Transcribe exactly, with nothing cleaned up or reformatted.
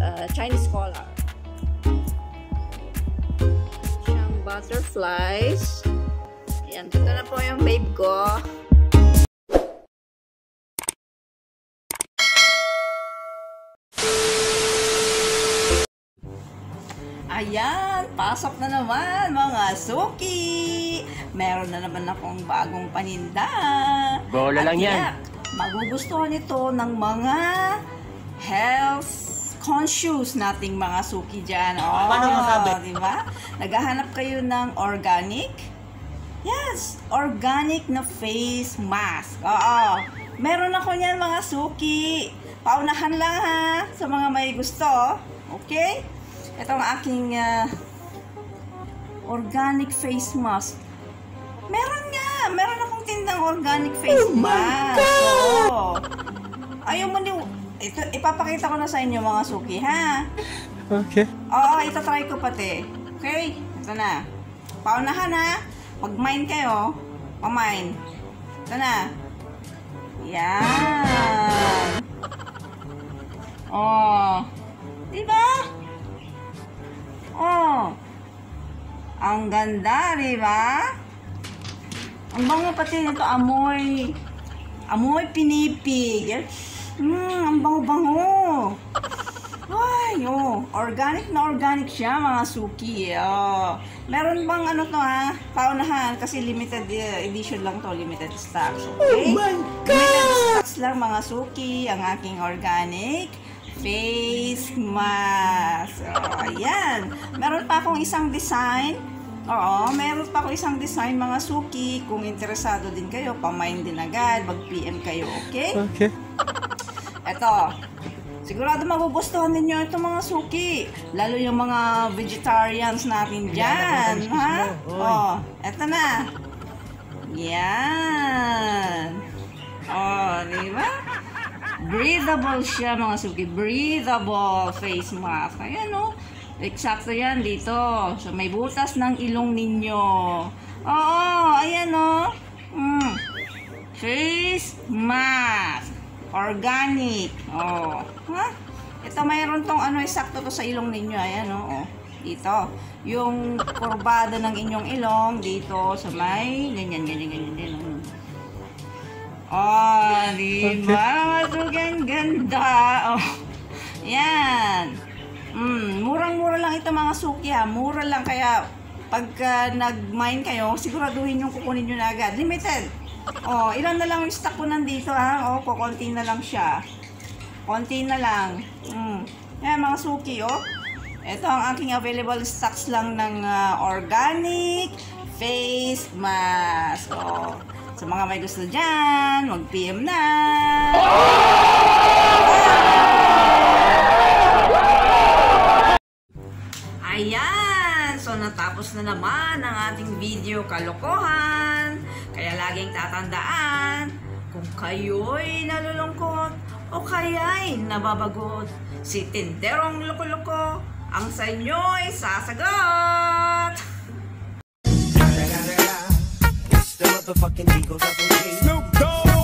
uh, Chinese collar. Siyang butterflies. Yan. Ito na po yung babe ko. Ayan, pasok na naman mga suki. Meron na naman akong bagong paninda. Bola lang yan. Magugustuhan ito ng mga health conscious nating mga suki dyan. Oh, paano masabi? diba? Naghahanap kayo ng organic? Yes, organic na face mask. Oo, meron ako niyan mga suki. Paunahan lang ha, sa mga may gusto. Okay? Ito ang aking uh, organic face mask. Meron nga, meron akong tindang organic face oh mask. Oo. Ayaw mo ni... Ito, ipapakita ko na sa inyo mga suki, ha? Okay. Oo, itatry ko pati. Okay? Ito na. Paunahan, ha? Pag-mine kayo, pamine. Ito na. Yan. Oh. Diba? Oh. Ang ganda, diba? Ang bango pati nito, amoy. Amoy pinipig. Hmm, ang bango-bango. Ay, oh. Organic na organic siya, mga suki. Oh. Meron bang ano to, ha? Paunahan, kasi limited uh, edition lang to, limited stocks. Okay? Oh my God! Limited stocks lang, mga suki, ang aking organic face mask. So, ayan. Meron pa akong isang design. Oo, meron pa akong isang design, mga suki. Kung interesado din kayo, pamain din agad. Mag-P M kayo, okay? Okay. Eto. Sigurado magugustuhan ninyo ito, mga suki. Lalo yung mga vegetarians natin dyan. Ha? Oh, eto na. Yan. Oh, di ba? Breathable siya, mga suki. Breathable face mask. Ayan, oh. Eksakto yan dito. So, may butas ng ilong ninyo. Oo, ayan, oh. Mm. Face mask. Organic. Oh. Ha? Ito, mayroon tong ano, eksakto to sa ilong ninyo. Ayan, oh. Dito. Yung kurbada ng inyong ilong, dito sa may ganyan, ganyan, ganyan, ganyan. Oh, diba? Masugang ganda. Oh. Yan. Mm, murang-mura lang ito, mga suki, ha. Mura lang, kaya pagka nag-mine kayo, siguraduhin yung kukunin nyo na agad. Limited. Oh, ilan na lang yung stock ko nandito, ha. Oh, kukunti na lang siya. Konti na lang. Mm. Yan, mga suki, oh. Ito ang aking available stocks lang ng uh, organic face mask. Oh. Sa mga may gusto dyan, mag-P M na! Ayan! So, natapos na naman ang ating video kalokohan. Kaya laging tatandaan, kung kayo'y nalulungkot o kaya'y nababagot, si Tinderong Loko-Loko ang sa inyo'y sasagot! The motherfucking Eagle Double G. Snoop Dogg.